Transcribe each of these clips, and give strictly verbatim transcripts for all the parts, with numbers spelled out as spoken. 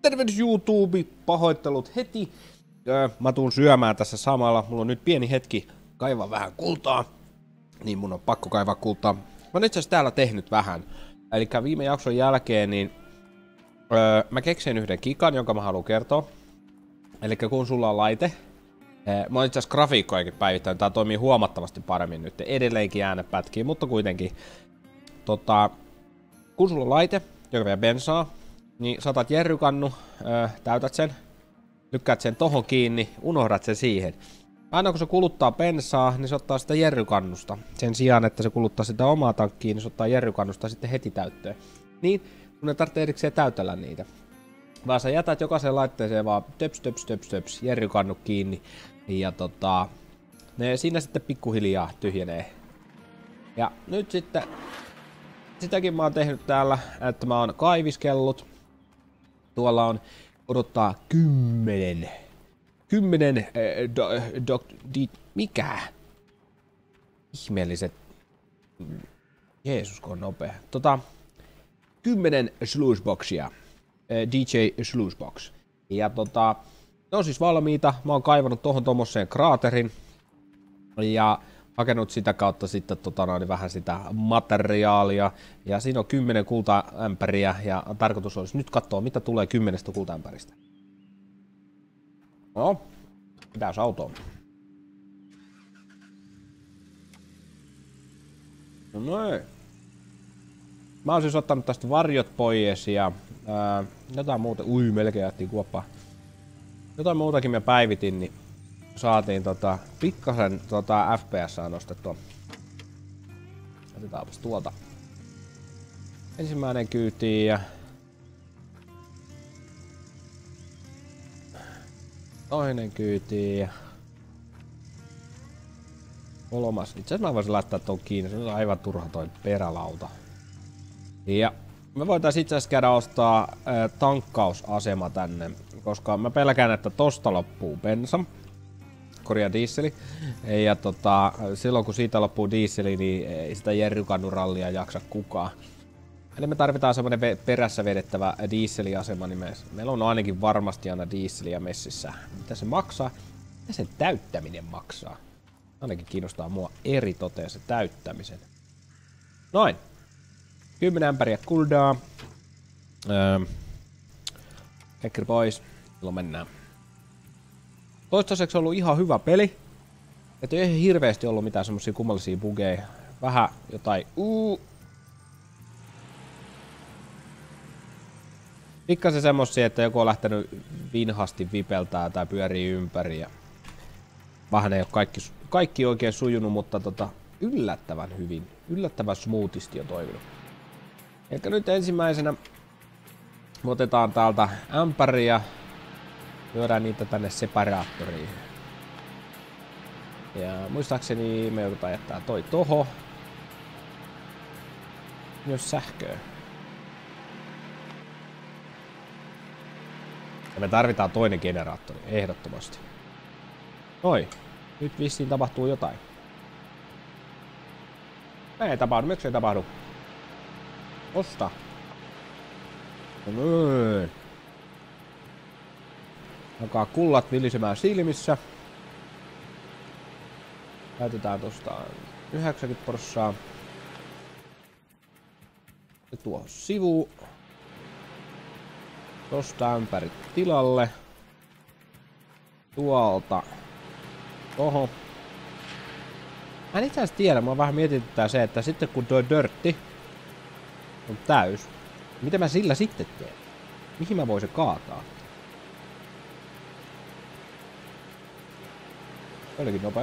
Tervehdys YouTube, pahoittelut heti. Öö, mä tuun syömään tässä samalla. Mulla on nyt pieni hetki kaivaa vähän kultaa. Niin mun on pakko kaivaa kultaa. Mä oon itse asiassa täällä tehnyt vähän. Eli viime jakson jälkeen niin öö, mä keksin yhden kikan, jonka mä haluan kertoa. Eli kun sulla on laite. Öö, mä oon itse asiassa grafiikkojakin päivittänyt. Tää toimii huomattavasti paremmin nyt. Edelleenkin ääne pätkii, mutta kuitenkin. Tota, kun sulla on laite, joka vie bensaa, niin saatat jerrykannu, öö, täytät sen, lykkäät sen tohon kiinni, unohdat sen siihen. Aina kun se kuluttaa bensaa, niin se ottaa sitä jerrykannusta. Sen sijaan, että se kuluttaa sitä omaa tankkiin, niin se ottaa jerrykannusta sitten heti täyttöön. Niin, kun ne tarvitsee erikseen täytellä niitä. Vaan sä jätät jokaiseen laitteeseen vaan töps, töps, töps, töps, jerrykannu kiinni. Ja tota, ne siinä sitten pikkuhiljaa tyhjenee. Ja nyt sitten, sitäkin mä oon tehnyt täällä, että mä oon kaiviskellut. Tuolla on odottaa kymmenen. Kymmenen äh, do, do, di, mikä? Ihmeelliset. Jeesus, kun on nopea. Tota, kymmenen sluiceboxia. Äh, D J Sluicebox. Ja tota, ne on siis valmiita. Mä oon kaivannut tohon tommoseen kraaterin. Ja hakenut sitä kautta sitten tota, noin, vähän sitä materiaalia. Ja siinä on kymmenen kultaämpäriä. Ja tarkoitus olisi nyt katsoa, mitä tulee kymmenestä kultaämpäristä. No, pitääs autoon. No noin. Mä oon siis ottanut tästä varjot pois ja ää, jotain muuta. Ui, melkein jättiin kuoppaa. Jotain muutakin me päivitin, niin saatiin tota pikkasen tota F P S:ää nostettua. Otetaanpas tuolta ensimmäinen kyytiin ja toinen kyytiin ja kolmas. Itse asiassa mä voisin laittaa ton kiinni, se on aivan turha toi perälauta. Ja me voitais itse asiassa käydä ostaa äh, tankkausasema tänne, koska mä pelkään, että tosta loppuu bensa. Korjaa dieseli. Ja tota, silloin kun siitä loppuu dieseli, niin ei sitä jerrykannurallia jaksa kukaan. Eli me tarvitaan semmonen perässä vedettävä dieseliasema, niin me, meillä on ainakin varmasti aina dieseliä messissä. Mitä se maksaa? Mitä sen täyttäminen maksaa? Ainakin kiinnostaa mua eri toteen se täyttämisen. Noin. kymmenen ämpäriä kuldaa. Öö, Hekkeri pois. Silloin mennään. Toistaiseksi on ollut ihan hyvä peli. Et ei ihan hirveästi ollut mitään semmosia kummallisia bugeja. Vähän jotain uu. Pikkasen semmosia, että joku on lähtenyt vinhasti vipeltää tai pyörii ympäri. Ja vähän ei oo kaikki, kaikki oikein sujunut, mutta tota, yllättävän hyvin. Yllättävän smoothisti on toiminut. Eli nyt ensimmäisenä me otetaan täältä ämpäriä. Lyödään niitä tänne separaattoriin. Ja muistaakseni me joudutaan jättää toi toho. Myös sähköä. Ja me tarvitaan toinen generaattori, ehdottomasti. Noin. Nyt vissiin tapahtuu jotain. Ei tapahdu, miksi ei tapahdu? Osta. No noin. Alkaa kullat vilisemään silmissä. Käytetään tosta yhdeksänkymmentä prossaa. Ja tuohon sivuun. Tosta ämpärit tilalle. Tuolta tohon. Mä en itse asiassa tiedä, mä vähän mietityttää se, että sitten kun tuo dörtti on täys, mitä mä sillä sitten teen? Mihin mä voin se kaataa? Olikin nopea.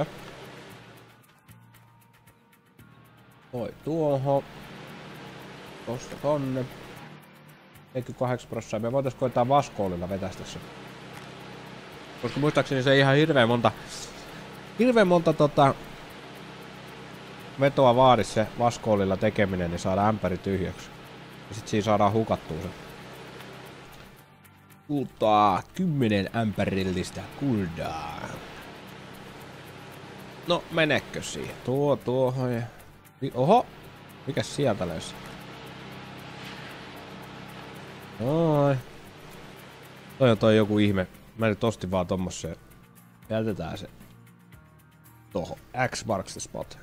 Toi tuohon. Tosta tonne. neljäkymmentäkahdeksan prosenttia. Me voitais koittaa vaskoolilla vetästä se. Koska muistaakseni se ei ihan hirveen monta... Hirveen monta tota... vetoa vaadi se vaskoolilla tekeminen, niin saadaan ämpäri tyhjäksi. Ja sit siinä saadaan hukattua se. Kultaa. Kymmenen ämpärillistä kuldaa. No, menekö siihen? Tuo, tuohon ja... Oho! Mikäs sieltä löysi? Noin. Toi on toi joku ihme. Mä nyt ostin vaan tommoseen. Jätetään se toho. X marks the spot.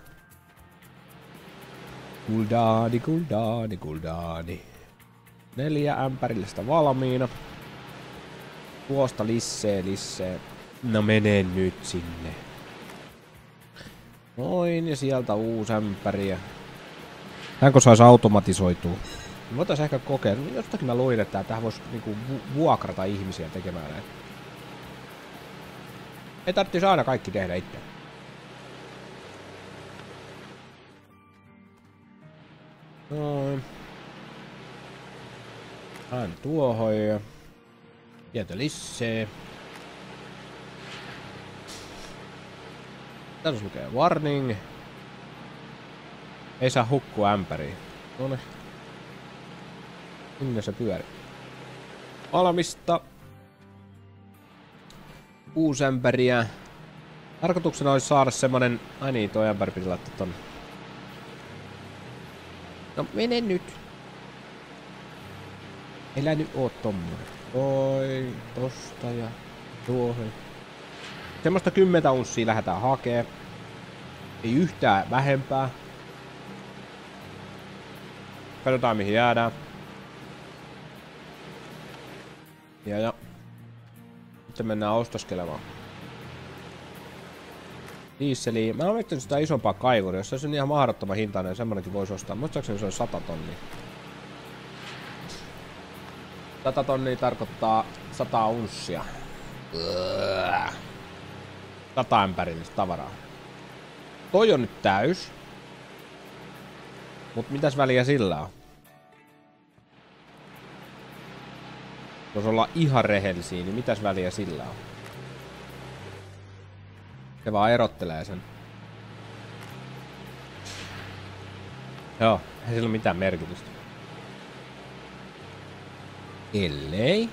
Kuldaani, kuldaani, kuldaani. Neljä ämpärillistä valmiina. Tuosta lissee, lissee. No mene nyt sinne. Noin, ja sieltä uusi ämpäri. Tämänkö sais automatisoitua? Voitais ehkä kokeilla. Jostakin mä luin, että tähän vois niinku vuokrata ihmisiä tekemään näin. Ei tarvitsis aina kaikki tehdä itse. Noin. Aina tuohon ja... Sieltä lissee. Tässä lukee warning. Ei saa hukkua ämpäriin. Noniin. Minne se pyörii? Valmista. Uusi ämpäriä. Tarkoituksena olisi saada semmonen... Ai niin, toi ämpäri piti laittaa tonne. No mene nyt. Elä nyt oo tommonen. Toi, tosta ja tuohon. Semmoista kymmentä unssia lähdetään hakee. Ei yhtään vähempää. Katsotaan mihin jäädään. Ja ja. Sitten mennään ostoskelemaan. Dieseliä. Mä oon miettinyt sitä isompaa kaivuria. Jos se on ihan mahdottoman hintainen, niin semmonenkin voisi ostaa. Muistaakseni se on sata tonnia. sata tonnia tarkoittaa sata unssia. sata ämpärillistä tavaraa. Toi on nyt täys. Mut mitäs väliä sillä on? Jos ollaan ihan rehellisiä, niin mitäs väliä sillä on? Se vaan erottelee sen. Joo, ei sillä ole mitään merkitystä. Ellei.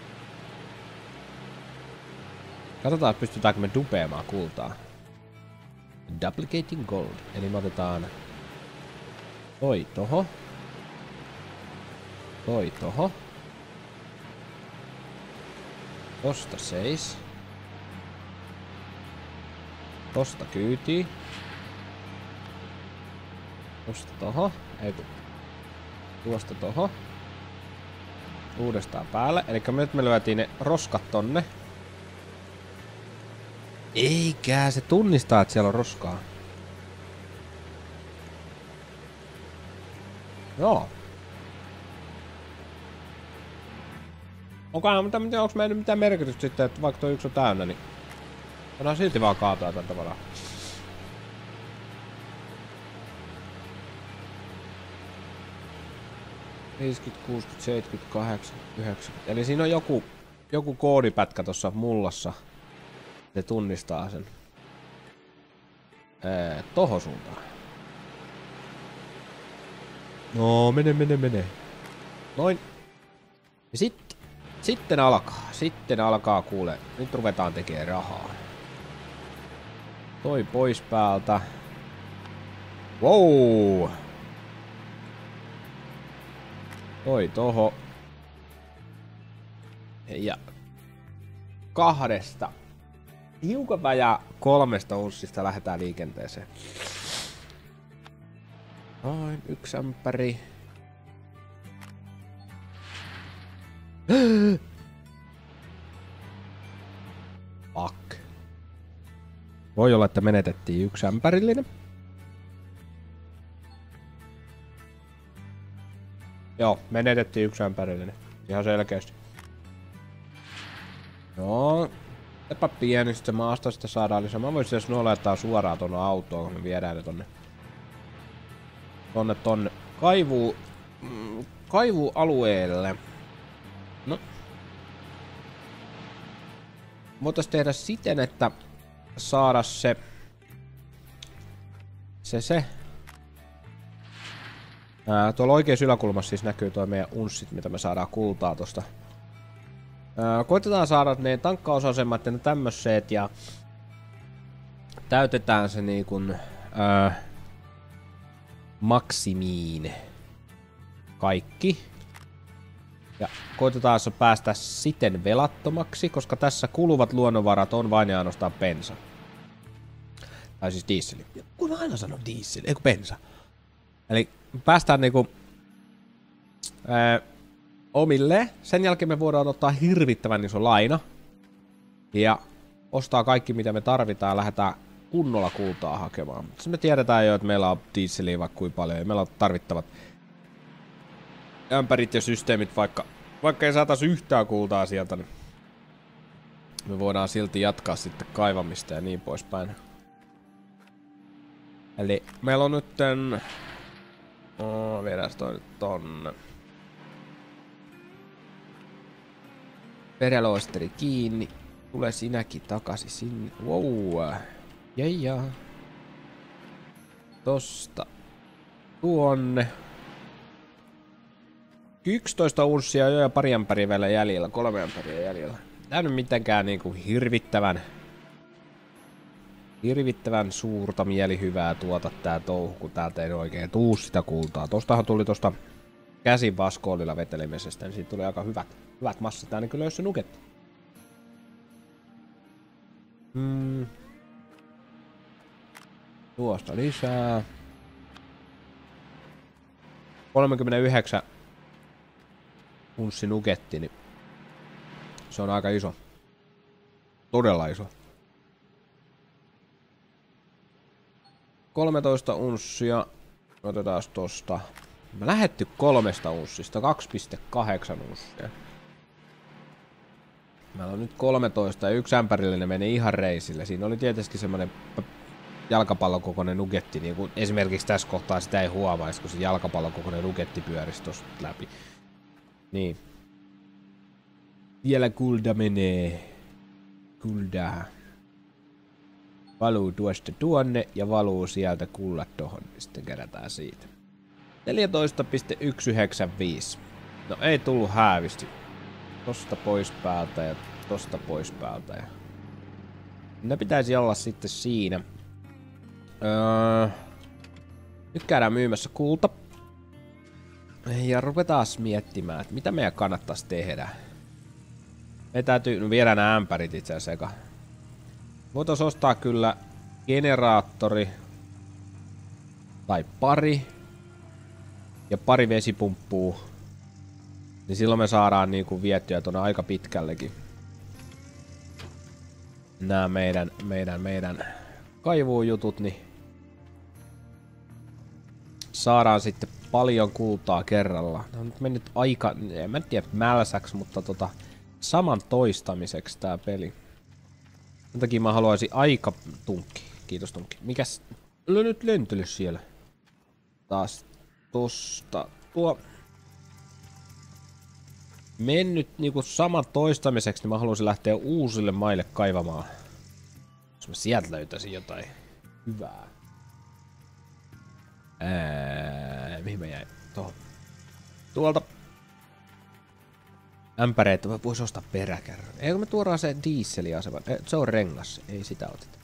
Katsotaan, pystytäänkö me dupeamaan kultaa. Duplicating gold. Eli me otetaan toi toho. Toi toho. Tosta seis. Tosta kyytii. Tosta toho. Ei tuu. Tuosta toho. Uudestaan päälle. Elikkä nyt me lyötiin ne roskat tonne. Eikä, se tunnistaa, että siellä on roskaa. Joo. Onkohan, mutta onko meillä mitään merkitystä sitten, että vaikka tuo yksi on täynnä, niin voidaan silti vaan kaataa tätä tavallaan. viisikymmentä, kuusikymmentä, seitsemänkymmentä, kahdeksankymmentä, yhdeksänkymmentä. Eli siinä on joku, joku koodipätkä tuossa mullassa. Se tunnistaa sen. Ee, toho suuntaan. No, mene, mene, mene. Noin. Ja sitten, sitten alkaa. Sitten alkaa kuule. Nyt ruvetaan tekemään rahaa. Toi pois päältä. Wow. Toi toho. Ja kahdesta. Hiukan vajaa kolmesta unssista lähdetään liikenteeseen. Noin, yksi ämpäri. Fuck. Voi olla, että menetettiin yksi ämpärillinen. Joo, menetettiin yksi ämpärillinen. Ihan selkeästi. Joo. Epä pieni, sitten maasta sitä saadaan lisää. Mä voisin jos nolettaa suoraan tonne autoon, kun me viedään ne tonne. Tonne tonne. Kaivuu... Mm, kaivualueelle. No. Voitais tehdä siten, että saada se... Se se... Ää, tuolla oikeassa yläkulmassa siis näkyy toi meidän unssit, mitä me saadaan kultaa tosta. Ää, koitetaan saada ne tankkausasemat ja ne tämmöiset ja täytetään se niin kuin ää, maksimiin kaikki. Ja koitetaan päästä siten velattomaksi, koska tässä kuluvat luonnonvarat on vain ja ainoastaan bensa. Tai siis dieseli. Kun mä aina sanon diesel, eikö bensa. Eli päästään niinku ää, omille. Sen jälkeen me voidaan ottaa hirvittävän iso laina. Ja ostaa kaikki mitä me tarvitaan ja lähdetään kunnolla kultaa hakemaan. Sitten me tiedetään jo, että meillä on dieseliä vaikka kuin paljon. Ja meillä on tarvittavat ämpärit ja systeemit, vaikka, vaikka ei saataisi yhtään kultaa sieltä, niin me voidaan silti jatkaa sitten kaivamista ja niin poispäin. Eli meillä on nytten... Oh, viedään toi nyt tonne. Perälosteri kiinni. Tule sinäkin takaisin sinne. Wow. Jeija. Tosta. Tuonne. yksitoista unssia jo ja pari ämpäriä vielä jäljellä. Kolme ämpäriä jäljellä. Tää nyt mitenkään niinku hirvittävän... Hirvittävän suurta mielihyvää tuota tää touhu, kun täältä ei oikein tuu sitä kultaa. Tostahan tuli tosta käsin vaskoolilla vetelemisestä, niin siitä tuli aika hyvät, hyvät massat. Tää niin kyllä se nuketti. Hmm. Tuosta lisää. kolmekymmentäyhdeksän unssi nuketti, niin se on aika iso. Todella iso. kolmetoista unssia. Otetaan tosta. Mä lähetty kolmesta unssista. kaksi pilkku kahdeksan unssia. Meillä on nyt kolmetoista ja yksi ämpärillinen meni ihan reisille. Siinä oli tietysti semmonen jalkapallon kokoinen nugetti. Niin kuin esimerkiksi tässä kohtaa sitä ei huomaisi, kun se jalkapallon kokoinen nugetti pyörisi tosta läpi. Niin. Vielä kulda menee. Kuldaa. Valuu tuosta tuonne ja valuu sieltä kullat tohon. Sitten kerätään siitä. neljätoista pilkku yksi yhdeksänkymmentäviisi. No ei tullut häävisti. Tosta pois päältä ja tosta pois päältä. Ja... ne pitäisi olla sitten siinä. Öö... Nyt käydään myymässä kulta. Ja ruvetaan miettimään, että mitä meidän kannattaisi tehdä. Me täytyy... no viedään nämä ämpärit itse asiassa eka. Voitais ostaa kyllä generaattori. Tai pari. Ja pari vesipumppua. Niin silloin me saadaan niinku viettyä tuonne aika pitkällekin. Nää meidän, meidän, meidän kaivujutut, niin saadaan sitten paljon kultaa kerralla. Ne on nyt mennyt aika, en mä tiedä mälsäksi, mutta tota, saman toistamiseksi tää peli. Sen takia mä haluaisin aika tunkki. Kiitos tunkki. Mikäs? Oli nyt lentely siellä. Taas tosta. Tuo. Mennyt niinku saman toistamiseksi, niin mä haluaisin lähteä uusille maille kaivamaan. Jos mä sieltä löytäisin jotain hyvää. Ää, mihin mä jäin? Tuohon. Tuolta. Ämpäreitä mä vois ostaa peräkärryn. Eikö me tuodaan se dieseliasema? Eh, se on rengas. Ei sitä oteta.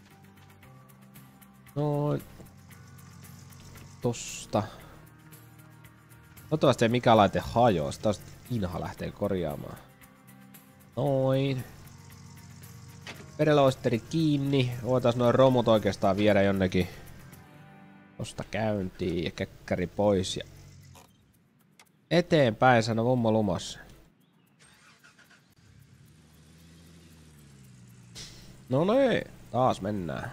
Noin. Tosta. Toivottavasti ei mikään laite hajoa. Sitä Inha lähtee korjaamaan. Noin. Perälosteri kiinni. Voitais noin romut oikeastaan viedä jonnekin. Tosta käyntiin ja käkkäri pois. Ja eteenpäin sano mummo lumassa. No niin, taas mennään.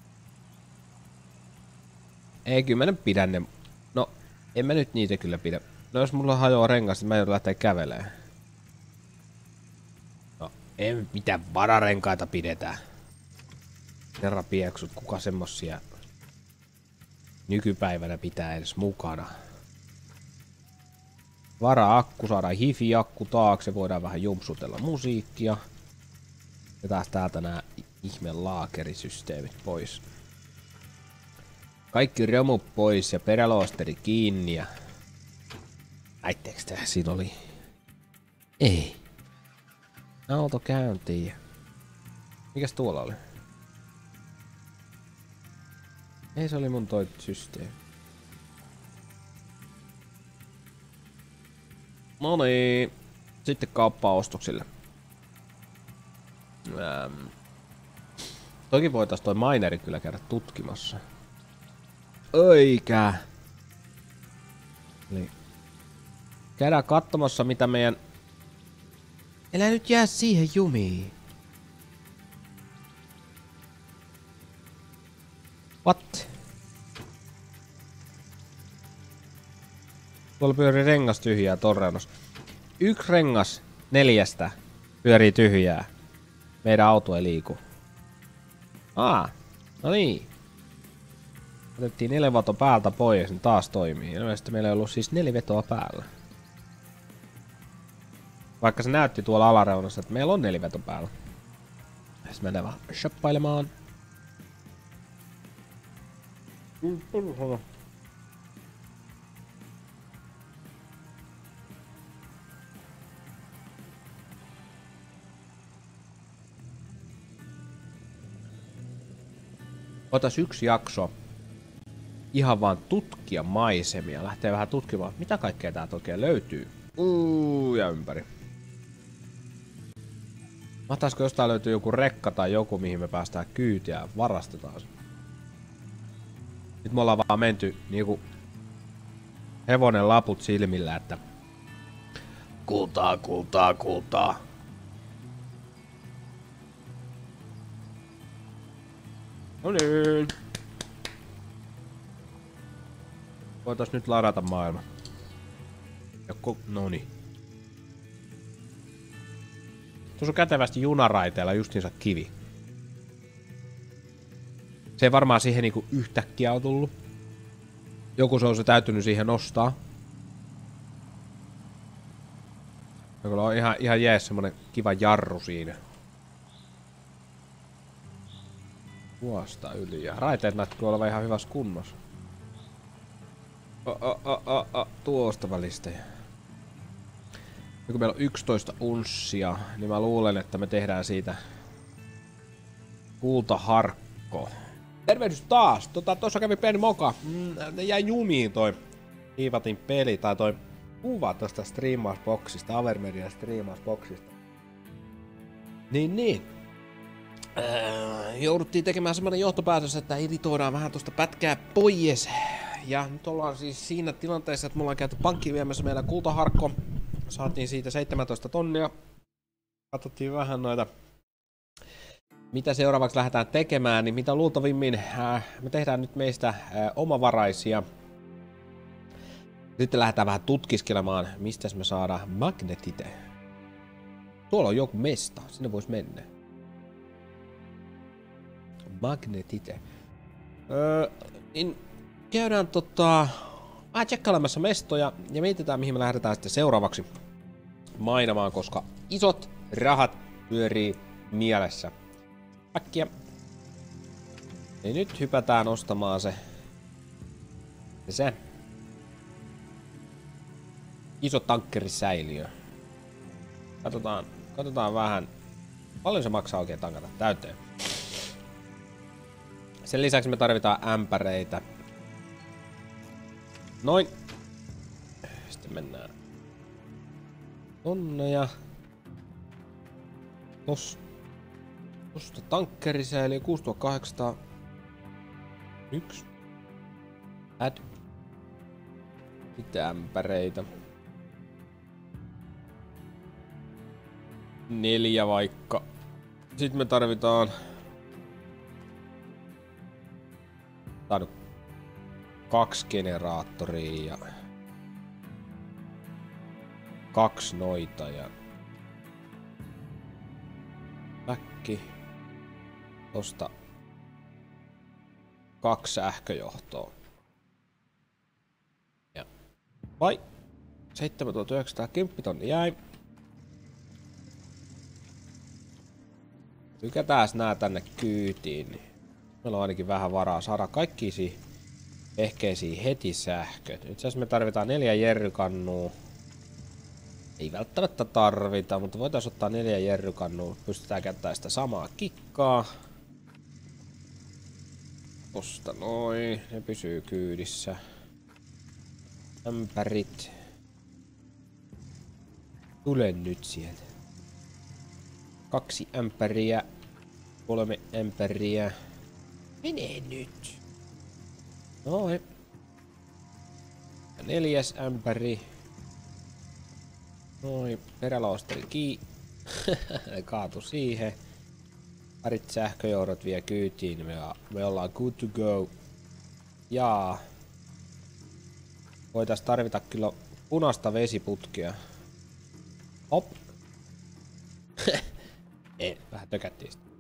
Ei kyllä mä nyt pidä ne. No, en mä nyt niitä kyllä pidä. No jos mulla hajoaa rengas, niin mä joudun lähteä kävelemään. No, ei mitään vararenkaita pidetään. Herra pieksut, kuka semmosia nykypäivänä pitää edes mukana. Vara-akku, saadaan hifi-akku taakse, voidaan vähän jumpsutella musiikkia. Ja taas täältä nää ihme laakerisysteemit pois. Kaikki romut pois ja peräloosteri kiinni ja... Äitteeks tää siinä oli? Ei. Auto käyntiin. Mikäs tuolla oli? Ei, se oli mun toi systeemi. No niin. Sitten kauppaa ostoksille. Ähm. Toki voitais toi mineri kyllä käydä tutkimassa. Eikä. Eli käydään katsomassa mitä meidän... Elä nyt jää siihen jumiin. What? Tuolla pyörii rengas tyhjää torreunossa. Yksi rengas neljästä pyörii tyhjää. Meidän auto ei liiku. Aa, no niin. Otettiin neliveto päältä pois, niin taas toimii. Ilmeisesti meillä ei ollut siis nelivetoa päällä. Vaikka se näytti tuolla alareunassa, että meillä on neliveto päällä. Sitten mennään vaan shoppailemaan. Otas yksi jakso. Ihan vaan tutkia maisemia. Lähtee vähän tutkimaan, mitä kaikkea täältä oikein löytyy. Uuu, ja ympäri. Mahtaisiko jostain löytyy joku rekka tai joku, mihin me päästään kyytiä ja varastetaan se. Nyt me ollaan vaan menty niinku hevonen laput silmillä, että kultaa, kultaa, kultaa. No niin. Voitais nyt ladata maailma. Joko, noni. Tuossa on kätevästi junaraiteella justiinsa kivi. Se ei varmaan siihen niinku yhtäkkiä ole tullut. Joku se on se täytynyt siihen nostaa. Joku on ihan, ihan jees semmonen kiva jarru siinä. Vuosta yli ja raiteet näyttää olevan ihan hyvässä kunnossa. Oh, oh, oh, oh, oh. Tuosta välistä. Ja kun meillä on yksitoista unssia, niin mä luulen, että me tehdään siitä kultaharkko. Tervehdys taas! Tota, tossa kävi pieni moka. Mm, jäi jumiin toi Hiivatin peli tai toi kuva tosta striimausboksista, Avermedian striimausboksista. Niin niin. Öö, jouduttiin tekemään semmonen johtopäätös, että editoidaan vähän tosta pätkää pois. Ja nyt ollaan siis siinä tilanteessa, että me ollaan käyty pankkiin viemässä meidän kultaharkko. Saatiin siitä seitsemäntoista tonnia. Katsottiin vähän noita, mitä seuraavaksi lähdetään tekemään, niin mitä luultavimmin äh, me tehdään nyt meistä äh, omavaraisia. Sitten lähdetään vähän tutkiskelemaan, mistä me saadaan magnetite. Tuolla on joku mesta, sinne vois mennä. Magnetite. Öö, niin käydään tota... vähän tsekkailemassa mestoja ja mietitään mihin me lähdetään sitten seuraavaksi mainamaan, koska isot rahat pyörii mielessä. Äkkiä. Ja nyt hypätään ostamaan se. Se se. Iso tankkerisäiliö. Katsotaan, katsotaan vähän. Paljon se maksaa oikein tankata täyteen. Sen lisäksi me tarvitaan ämpäreitä. Noin. Sitten mennään tonne ja tos, tosta tankkerisäiliö kuusituhattakahdeksansataa. Yksi. Add. Sitten ämpäreitä. Neljä vaikka. Sitten me tarvitaan... Tää on kaksi generaattoria ja... Kaksi noita ja... Väkki. Tosta... Kaksi sähköjohtoa. Ja... Vai! seitsemäntuhattayhdeksänsataakymmenen tonni jäi. Tykätääs nää tänne kyytiin, niin meillä on ainakin vähän varaa saada kaikki ehkeisiä heti sähköt. Itse asiassa me tarvitaan neljä jerrykannua. Ei välttämättä tarvita, mutta voitaisiin ottaa neljä jerrykannua. Pystytään käyttämään sitä samaa kikkaa. Tosta noin, ne pysyy kyydissä. Ämpärit. Tule nyt sieltä. Kaksi ämpäriä. Kolme ämpäriä. Mene nyt. Noin. Ja neljäs ämpäri. Noin. Peräloosteri kiinni. Kaatu siihen. Parit sähköjohdot vie kyytiin. Me, me ollaan good to go. Jaa. Voitais tarvita kyllä punaista vesiputkea. Hop. Ei, vähän tökättiin sitä.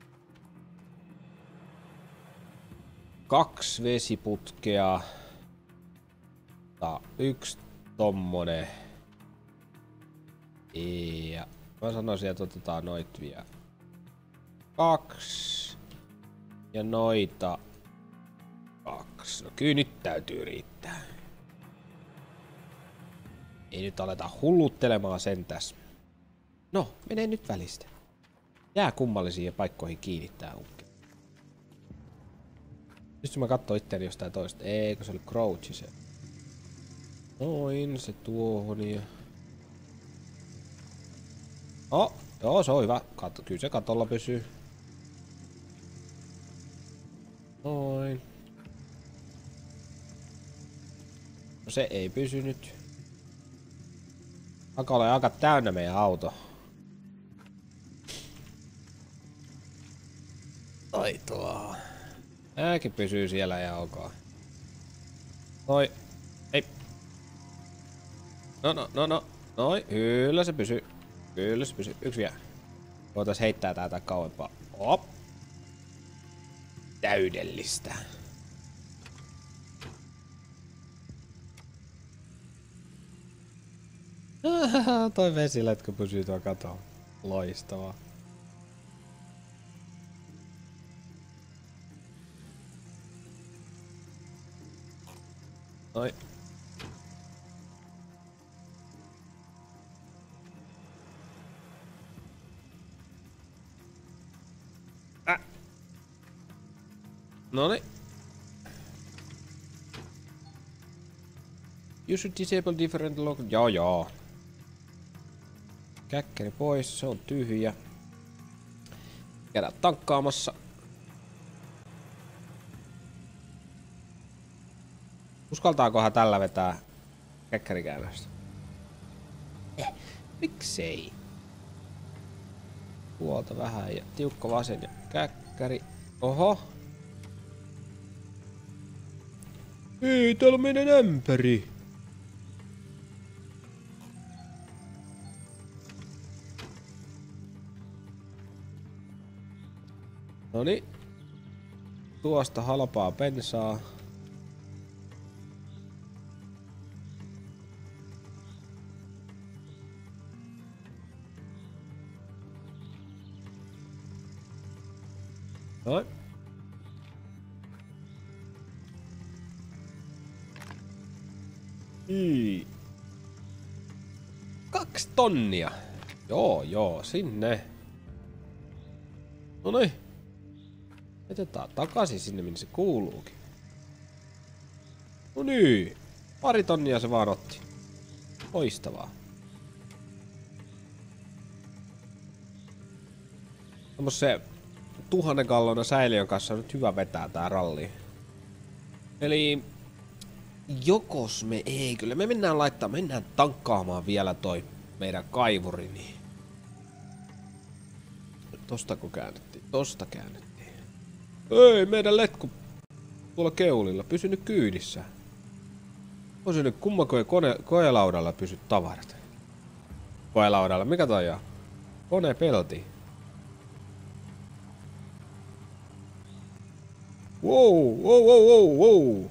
Kaksi vesiputkea. Tää yksi tommonen. Ja mä sanoisin, että otetaan noit vielä. Kaksi. Ja noita. Kaksi. No kyllä nyt täytyy riittää. Ei nyt aleta hulluttelemaan sentäs. No, menee nyt välistä. Jää kummallisiin paikkoihin kiinnittää ukki. Pystyn mä kattoo itteeni jostain toista. Eikö se oli crouchi se. Noin, se tuohon ja... Oh, joo se on hyvä. Kat kyllä se katolla pysyy. Noin. No se ei pysynyt. Alkaa olla aika täynnä meidän auto. Taitoa. Ääkin pysyy siellä ja ok. Noi. Ei. No no no no. Noi. Kyllä se pysyy. Kyllä se pysyy. Yksi vielä. Voitais heittää täältä kauempaa. Hop. Täydellistä. Toi vesiletkö pysyy tuo katolla. Loistavaa. Noi. Äh. Noniin. You should disable different lock. Joo joo. Käkkäri pois, se on tyhjä. Käydään tankkaamassa. Uskaltaakohan tällä vetää käkkärikäännöstä? Eh, miksei? Tuolta vähän ja tiukka vasen ja käkkäri. Oho. Ei, täällä on meidän ämpäri. Noniin. Tuosta halpaa bensaa. Noin. Hyi. Kaksi tonnia. Joo, joo, sinne. Noniin. Otetaan takaisin sinne, minne se kuuluukin. No niin. Pari tonnia se vaan otti. Loistavaa. Tommosse tuhannen gallona säiliön kanssa on nyt hyvä vetää tää ralli. Eli... Jokos me ei kyllä. Me mennään laittaa, mennään tankkaamaan vielä toi meidän kaivuri. Niin. Tostako käännettiin? Tosta käännettiin. Ei, meidän letku tuolla keulilla. Pysy nyt kyydissä. On se nyt kummakojen kone, koelaudalla pysy tavarat. Koelaudalla, mikä toi on? Konepelti. Wow, wow, wow, wow, wow.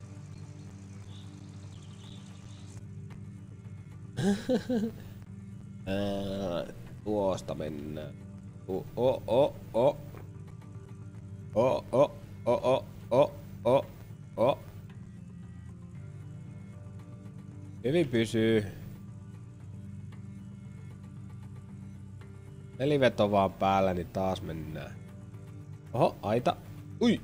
Ää, tuosta mennään. O, o, o, o. O, o, o, o, o, o, o. Hyvin pysyy. Neliveto vaan päällä, niin taas mennään. Oho, aita. Ui!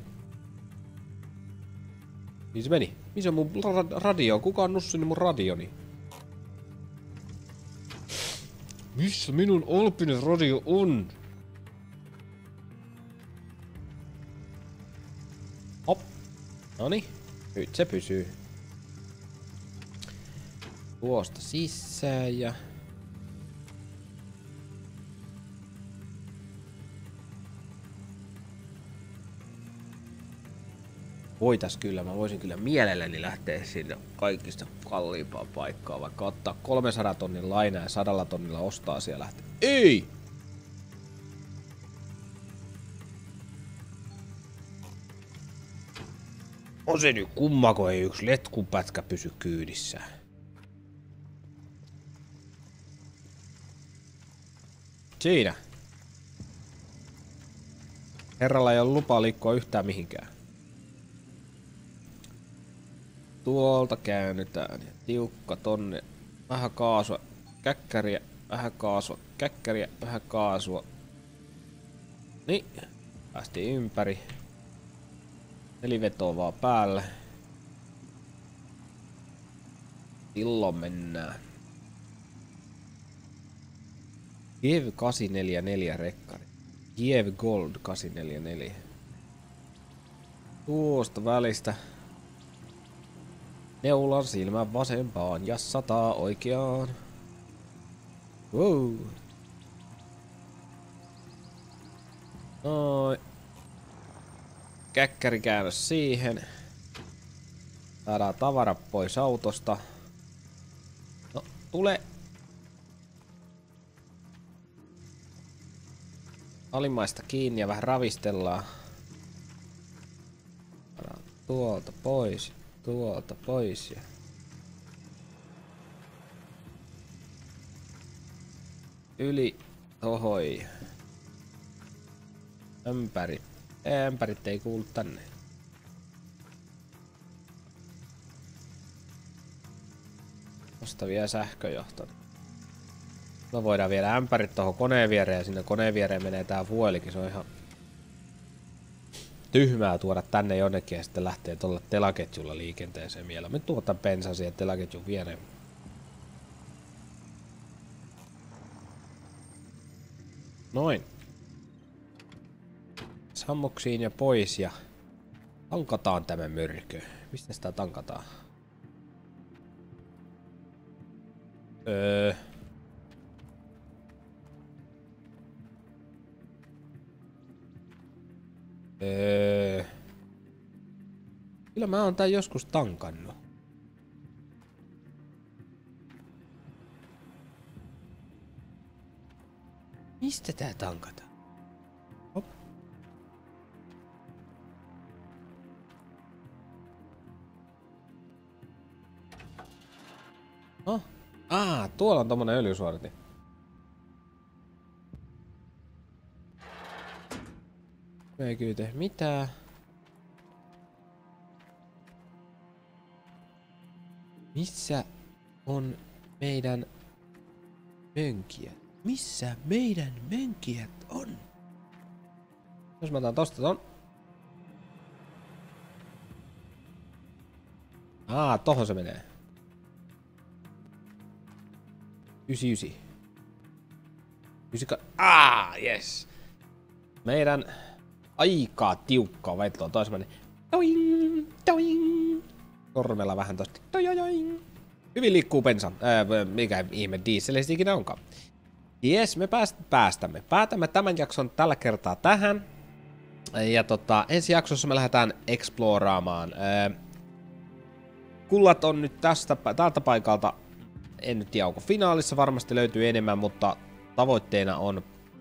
Niin se meni. Missä on mun ra radio? Kuka on nussinut mun radioni? Missä minun Olpinen radio on? Hop. Noni. Nyt se pysyy. Tuosta sisään ja... Voitais kyllä, mä voisin kyllä mielelläni lähteä sinne kaikista kalliimpaan paikkaan, vaikka ottaa kolmesataa tonnin lainaa ja sadalla tonnilla ostaa siellä lähteä. Ei! On se nyt kumma, kun ei yksi letkupätkä pysy kyydissä. Siinä. Herralla ei ole lupaa liikkua yhtään mihinkään. Tuolta käännytään ja tiukka tonne. Vähän kaasua, käkkäriä, vähän kaasua, käkkäriä, vähän kaasua. Niin, päästiin ympäri. Nelivetoa vaan päälle. Silloin mennään. Kiev kahdeksan neljä neljä rekkari. Kiev Gold kahdeksan neljä neljä. Tuosta välistä. Neulan silmän vasempaan ja sataa oikeaan. Wow. Noin. Käkkäri käännös siihen. Saadaan tavara pois autosta. No, tule. Alimmaista kiinni ja vähän ravistellaan. Saadaan tuolta pois. Tuolta pois ja... Yli tohoi. Ämpärit. Ämpärit ei kuulu tänne. Tosta vielä sähköjohto. No voidaan viedä ämpärit tohon koneen viereen ja sinne koneen viereen menee tää fuelikin. Se on ihan tyhmää tuoda tänne jonnekin ja sitten lähtee tuolla telaketjulla liikenteeseen vielä. Me tuotan bensaa siihen telaketjun viereen. Noin. Sammuksiin ja pois ja tankataan tämä mörkö. Mistä sitä tankataan? Öö... Öö... Kyllä mä oon tän joskus tankannut. Mistä tää tankataan? Hop. Oh. Ah, tuolla on tommonen öljysuorati. Me ei kyllä tee mitään. Missä on meidän mönkijät? Missä meidän mönkijät on? Jos mä otan tosta ton. Aa, tohon se menee. Ysi ysi. Ysi Aa, yes. Meidän aika tiukkaa veittoa toisemme. Toing, toing. Sormella vähän tosta. Toing. Hyvin liikkuu bensa. Ää, mikä ihme dieselistä ikinä onkaan. Jes, me pääst, päästämme. Päätämme tämän jakson tällä kertaa tähän. Ja tota, ensi jaksossa me lähdetään exploraamaan. Ää, kullat on nyt tästä, tältä paikalta. En nyt tiedä, onko finaalissa varmasti löytyy enemmän, mutta tavoitteena on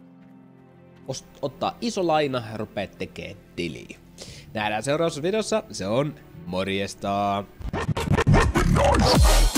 ottaa iso laina ja rupea tekemään tiliä. Nähdään seuraavassa videossa. Se on morjesta! Nice.